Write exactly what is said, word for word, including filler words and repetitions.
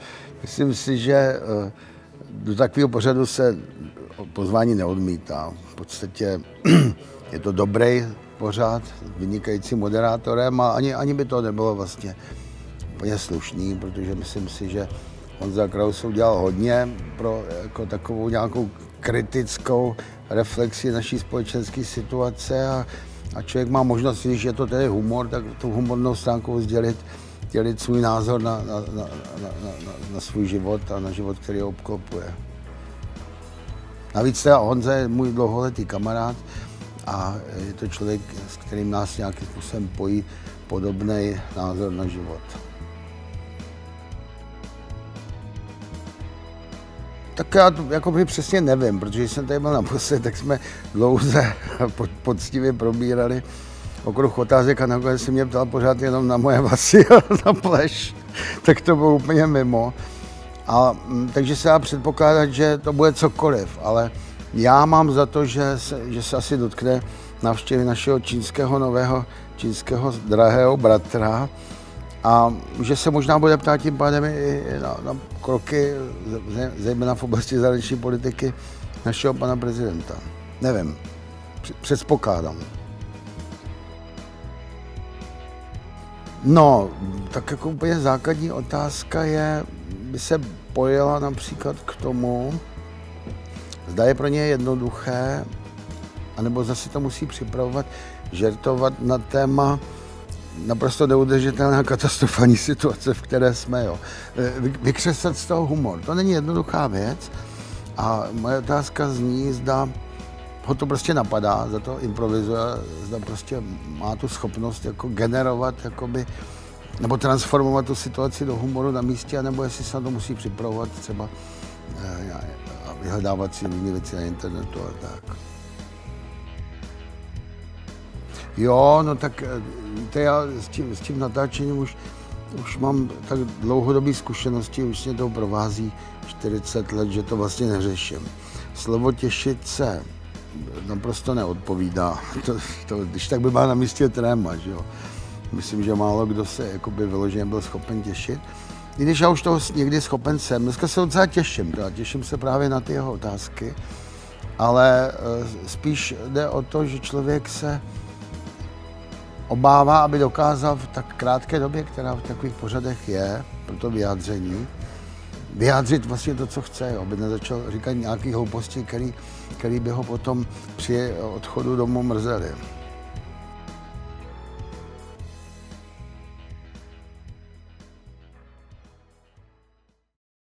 Myslím si, že do takového pořadu se pozvání neodmítá. V podstatě je to dobrý pořad s vynikajícím moderátorem a ani, ani by to nebylo vlastně úplně slušný, protože myslím si, že Honza Kraus udělal hodně pro jako takovou nějakou kritickou reflexi naší společenské situace a, a člověk má možnost, když je to tedy humor, tak tu humornou stránkou sdělit, sdělit svůj názor na, na, na, na, na, na svůj život a na život, který ho obklopuje. Navíc teda Honza je můj dlouholetý kamarád a je to člověk, s kterým nás nějakým způsobem pojí podobný názor na život. Tak já to jakoby přesně nevím, protože jsem tady byl naposled, tak jsme dlouze poctivě probírali okruh otázek a nakonec se mě ptal pořád jenom na moje vlasy a na pleš, tak to bylo úplně mimo. A, takže se dá předpokládat, že to bude cokoliv, ale já mám za to, že se, že se asi dotkne návštěvy našeho čínského nového, čínského drahého bratra a že se možná bude ptát tím pádem i na, na kroky, zejména v oblasti zahraniční politiky našeho pana prezidenta. Nevím, předpokládám. No, tak jako úplně základní otázka je, by se pojela například k tomu, zda je pro ně jednoduché, anebo zase to musí připravovat, žertovat na téma naprosto neudržitelná katastrofální situace, v které jsme. Jo. Vykřesat z toho humor, to není jednoduchá věc a moje otázka zní, zda ho to prostě napadá, za to improvizuje, zda prostě má tu schopnost jako generovat, jakoby, nebo transformovat tu situaci do humoru na místě, nebo jestli se na to musí připravovat třeba a vyhledávat si různé věci na internetu a tak. Jo, no tak to já s tím, s tím natáčením už, už mám tak dlouhodobé zkušenosti, už mě to provází čtyřicet let, že to vlastně neřeším. Slovo těšit se naprosto neodpovídá. To, to, když tak by byla na místě tréma, že jo. Myslím, že málo kdo se jakoby vyloženě byl schopen těšit. I když já už toho někdy schopen jsem. Dneska se docela těším, teda. Těším se právě na ty jeho otázky, ale spíš jde o to, že člověk se obává, aby dokázal v tak krátké době, která v takových pořadech je, pro to vyjádření, vyjádřit vlastně to, co chce, jo, aby nezačal říkat nějaké hlouposti, který, který by ho potom při odchodu domů mrzely.